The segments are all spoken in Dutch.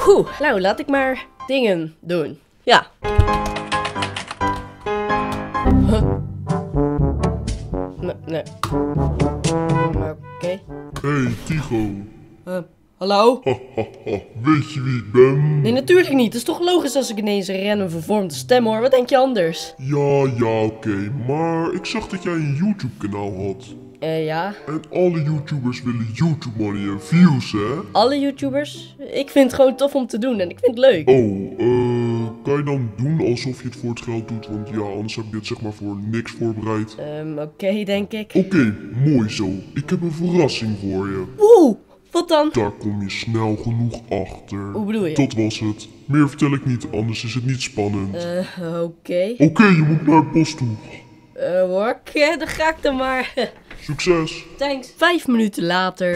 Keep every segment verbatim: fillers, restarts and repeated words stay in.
Goed, nou laat ik maar dingen doen. Ja. Huh? Nee, nee. Maar oké. Okay. Hey, Tycho. Uh, hallo? Hahaha, weet je wie ik ben? Nee, natuurlijk niet. Het is toch logisch als ik ineens een random vervormde stem hoor. Wat denk je anders? Ja, ja, oké. Okay. Maar ik zag dat jij een YouTube-kanaal had. Eh, uh, ja. En alle YouTubers willen YouTube money en views, hè? Alle YouTubers? Ik vind het gewoon tof om te doen en ik vind het leuk. Oh, eh, uh, kan je dan doen alsof je het voor het geld doet? Want ja, anders heb ik dit zeg maar voor niks voorbereid. Um, oké, okay, denk ik. Oké, okay, mooi zo. Ik heb een verrassing voor je. Woe! Wat dan? Daar kom je snel genoeg achter. Hoe bedoel je? Dat was het. Meer vertel ik niet, anders is het niet spannend. Eh, uh, oké. Okay. Oké, okay, je moet naar het bos toe. Eh, uh, oké, okay, dan ga ik dan maar. Succes. Thanks. Vijf minuten later.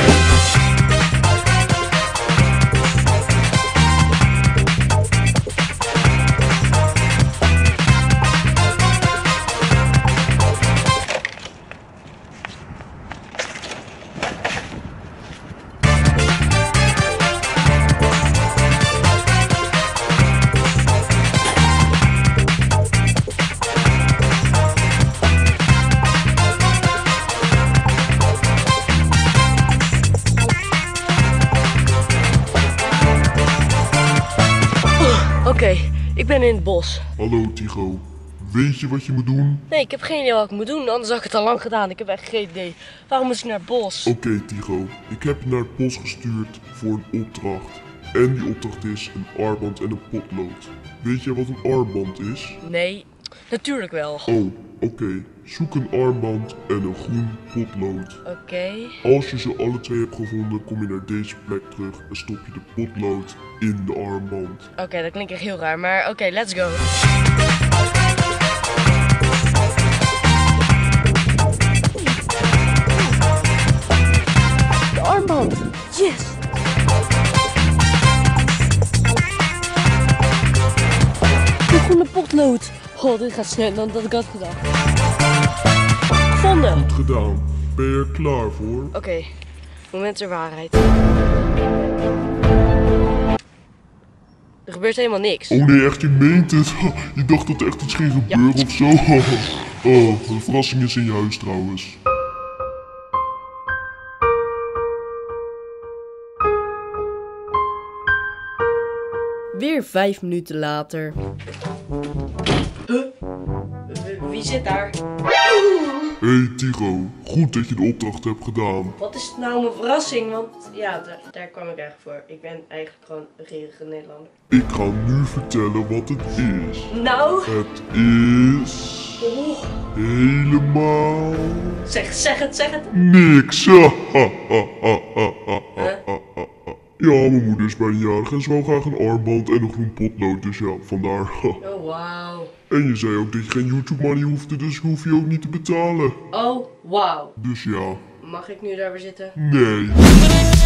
Oké, okay, ik ben in het bos. Hallo Tycho, weet je wat je moet doen? Nee, ik heb geen idee wat ik moet doen, anders had ik het al lang gedaan. Ik heb echt geen idee. Waarom moest ik naar het bos? Oké okay, Tycho, ik heb je naar het bos gestuurd voor een opdracht. En die opdracht is een armband en een potlood. Weet je wat een armband is? Nee, natuurlijk wel. Oh, oké. Okay. Zoek een armband en een groen potlood. Oké. Okay. Als je ze alle twee hebt gevonden, kom je naar deze plek terug en stop je de potlood in de armband. Oké, okay, dat klinkt echt heel raar, maar oké, okay, let's go. De armband, yes! De groene potlood. Oh, dit gaat sneller dan dat ik had gedacht. Gevonden. Goed gedaan. Ben je er klaar voor? Oké, okay. Moment der waarheid. Er gebeurt helemaal niks. Oh nee, echt, je meent het. Je dacht dat er echt iets ging gebeuren ja. of zo. Oh, de verrassing is in je huis trouwens. Weer vijf minuten later. Huh? Wie zit daar? Hey Tycho, goed dat je de opdracht hebt gedaan. Wat is nou mijn verrassing? Want ja, daar, daar kwam ik eigenlijk voor. Ik ben eigenlijk gewoon een gierige Nederlander. Ik ga nu vertellen wat het is. Nou? Het is... Oh. Helemaal... Zeg, zeg het, zeg het. Niks. Huh? Ja, mijn moeder is bijna jarig en ze wou graag een armband en een groen potlood, dus ja, vandaar. Oh, wauw. En je zei ook dat je geen YouTube money hoefde, dus hoef je ook niet te betalen. Oh, wauw. Dus ja. Mag ik nu daar weer zitten? Nee.